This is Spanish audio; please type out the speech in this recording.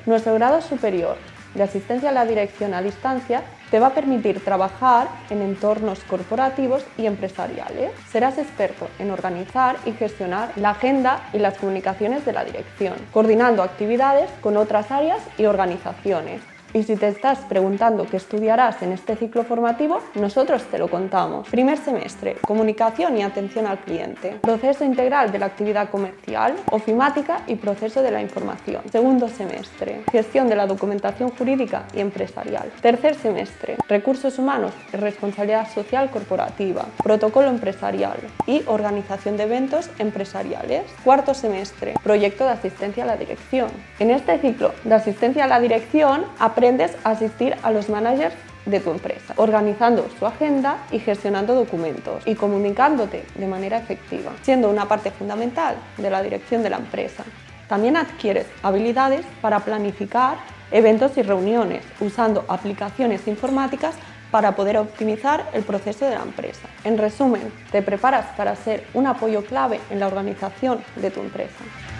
Nuestro grado superior de asistencia a la dirección a distancia te va a permitir trabajar en entornos corporativos y empresariales. Serás experto en organizar y gestionar la agenda y las comunicaciones de la dirección, coordinando actividades con otras áreas y organizaciones. Y si te estás preguntando qué estudiarás en este ciclo formativo, nosotros te lo contamos. Primer semestre, comunicación y atención al cliente. Proceso integral de la actividad comercial, ofimática y proceso de la información. Segundo semestre, gestión de la documentación jurídica y empresarial. Tercer semestre, recursos humanos y responsabilidad social corporativa. Protocolo empresarial y organización de eventos empresariales. Cuarto semestre, proyecto de asistencia a la dirección. En este ciclo de asistencia a la dirección, aprendes a asistir a los managers de tu empresa, organizando su agenda y gestionando documentos y comunicándote de manera efectiva, siendo una parte fundamental de la dirección de la empresa. También adquieres habilidades para planificar eventos y reuniones, usando aplicaciones informáticas para poder optimizar el proceso de la empresa. En resumen, te preparas para ser un apoyo clave en la organización de tu empresa.